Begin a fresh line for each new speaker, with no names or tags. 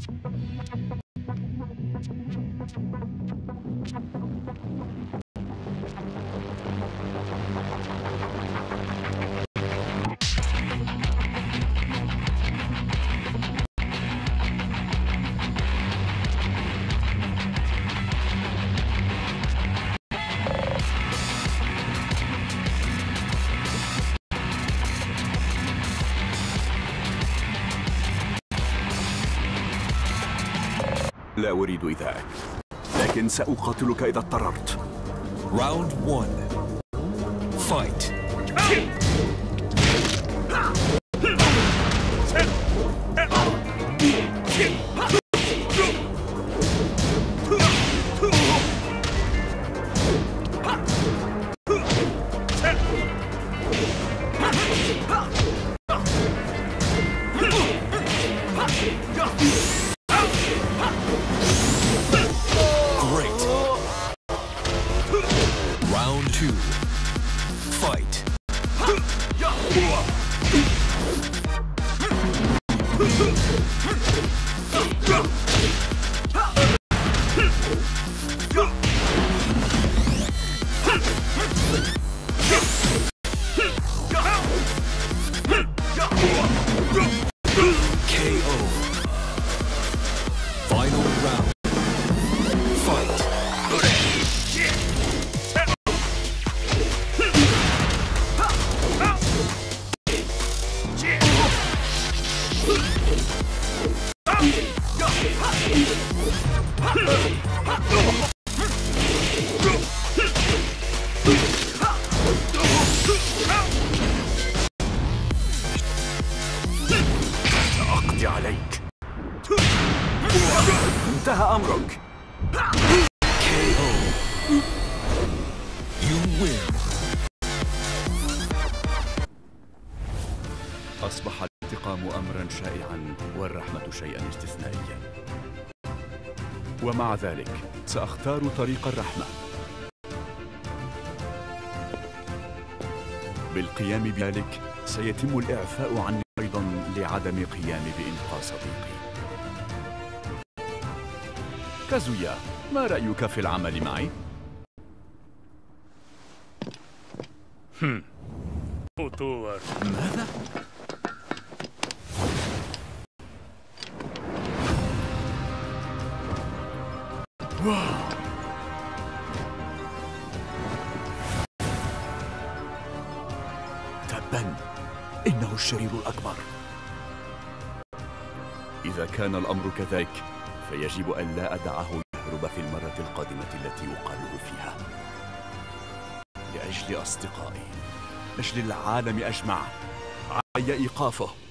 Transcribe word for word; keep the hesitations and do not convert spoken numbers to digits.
لا أريد إيذائك، لكن سأقاتلك إذا اضطررت.
Round one. Fight. Round two. Fight. K O. Final round. Fight.
سأقضي عليك. انتهى أمرك.
K O. You win.
أصبح الانتقام أمرا شائعا والرحمة شيئا استثنائيا، ومع ذلك سأختار طريق الرحمة. بالقيام بذلك سيتم الإعفاء عني أيضا لعدم قيامي بإنقاذ صديقي. كازويا، ما رأيك في العمل معي؟
هم.
ماذا؟ واو. تبا، إنه الشرير الأكبر. إذا كان الأمر كذلك فيجب أن لا أدعه يهرب في المرة القادمة التي أقابله فيها. لأجل أصدقائي، لأجل العالم أجمع، علي إيقافه.